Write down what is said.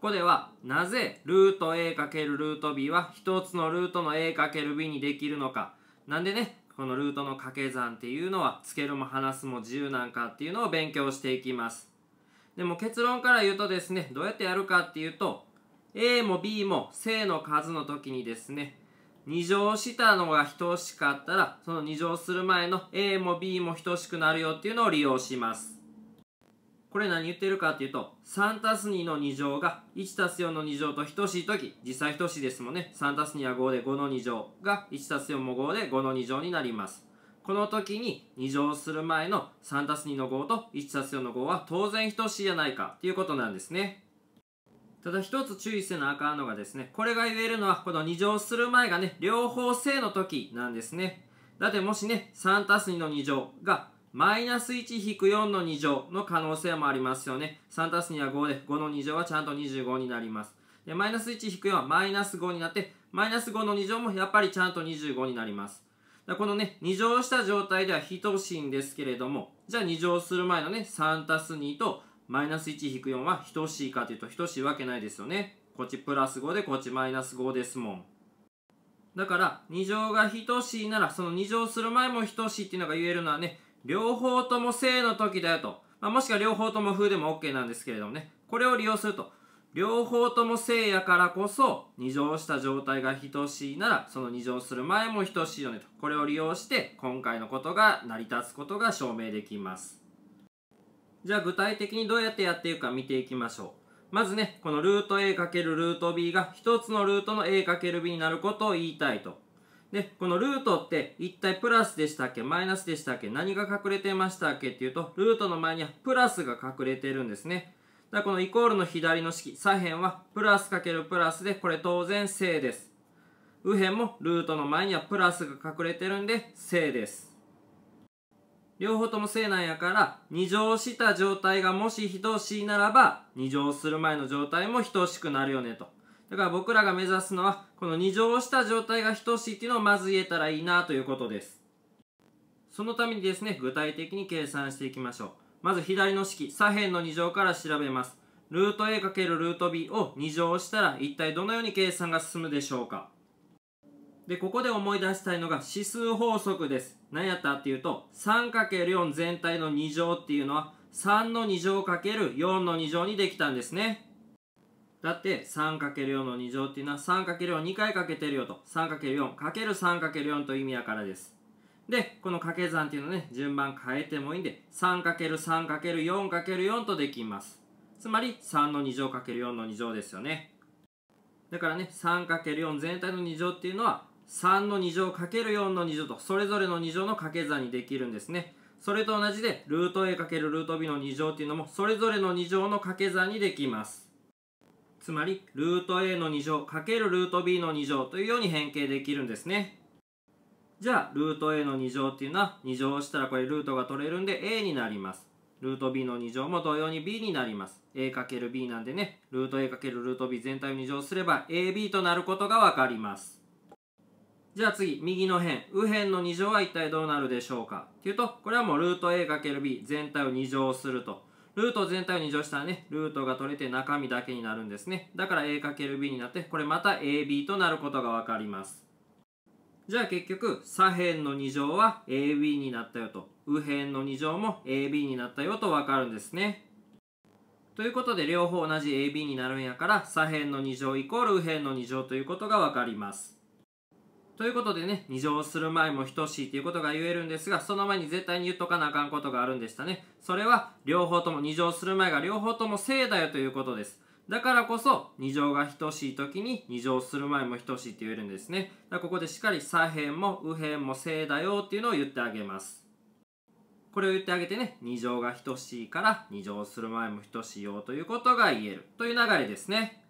こではなぜルート a× ルート b は一つのルートの a× b にできるのか、なんでねこのルートの掛け算っていうのはつけるも離すも自由なんかっていうのを勉強していきます。でも結論から言うとですね、どうやってやるかっていうと、 a も b も正の数の時にですね、2乗したのが等しかったらその2乗する前の a も b も等しくなるよっていうのを利用します。これ何言ってるかっていうと、3たす2の2乗が1たす4の2乗と等しいとき、実際等しいですもんね。3たす2は5で5の2乗が1たす4も5で5の2乗になります。この時に2乗する前の3たす2の5と1たす4の5は当然等しいやないかっていうことなんですね。ただ一つ注意せなあかんのがですね、これが言えるのはこの2乗する前がね、両方正の時なんですね。だってもしね、3たす2の2乗がマイナス1-4の2乗の可能性もありますよね。3たす2は5で5の2乗はちゃんと25になります。でマイナス1-4はマイナス5になって、マイナス5の2乗もやっぱりちゃんと25になります。このね、2乗した状態では等しいんですけれども、じゃあ2乗する前のね、3たす2とマイナス1-4は等しいかというと等しいわけないですよね。こっちプラス5でこっちマイナス5ですもん。だから2乗が等しいならその2乗する前も等しいっていうのが言えるのはね、両方とも正の時だよと。もしくは両方とも負でも OK なんですけれどもね。これを利用すると、両方とも正やからこそ2乗した状態が等しいならその2乗する前も等しいよねと。これを利用して今回のことが成り立つことが証明できます。じゃあ具体的にどうやってやっていくか見ていきましょう。まずね、このルート a× ルート b が一つのルートの a× b になることを言いたいと。で、このルートって一体プラスでしたっけマイナスでしたっけ、何が隠れてましたっけっていうと、ルートの前にはプラスが隠れてるんですね。だからこのイコールの左の式、左辺はプラス×プラスで、これ当然正です。右辺もルートの前にはプラスが隠れてるんで正です。両方とも正なんやから、2乗した状態がもし等しいならば、2乗する前の状態も等しくなるよねと。だから僕らが目指すのは、この2乗した状態が等しいっていうのをまず言えたらいいなということです。そのためにですね、具体的に計算していきましょう。まず左の式、左辺の2乗から調べます。ルート a× ルート b を2乗したら一体どのように計算が進むでしょうか。で、ここで思い出したいのが指数法則です。何やったっていうと、3×4 全体の2乗っていうのは3の2乗 ×4 の2乗にできたんですね。だって 3×4 の2乗っていうのは 3×4 2回かけてるよと。3×4×3×4 という意味やからです。で、この掛け算っていうのね、順番変えてもいいんで 3×3×4×4 とできます。つまり3の2乗 ×4 の2乗ですよね。だからね、3×4 全体の2乗っていうのは3の2乗 ×4 の2乗とそれぞれの2乗の掛け算にできるんですね。それと同じでルート a× ルート b の2乗っていうのもそれぞれの2乗の掛け算にできます。つまりルート a の2乗×ルート b の2乗というように変形できるんですね。じゃあルート a の2乗っていうのは2乗したらこれルートが取れるんで a になります。ルート b の2乗も同様に b になります。a×b なんでね、ルート a× ルート b 全体を2乗すれば ab となることがわかります。じゃあ次、右の辺、右辺の2乗は一体どうなるでしょうかっていうと、これはもうルート a×b 全体を2乗すると。ルート全体を2乗したらね、ルートが取れて中身だけになるんですね。だから a×b になって、これまた ab となることがわかります。じゃあ結局、左辺の2乗は ab になったよと。右辺の2乗も ab になったよとわかるんですね。ということで、両方同じ ab になるんやから、左辺の2乗イコール右辺の2乗ということがわかります。ということでね、2乗する前も等しいということが言えるんですが、その前に絶対に言っとかなあかんことがあるんでしたね。それは、両方とも2乗する前が両方とも正だよということです。だからこそ、2乗が等しいときに2乗する前も等しいって言えるんですね。だからここでしっかり左辺も右辺も正だよっていうのを言ってあげます。これを言ってあげてね、2乗が等しいから2乗する前も等しいよということが言えるという流れですね。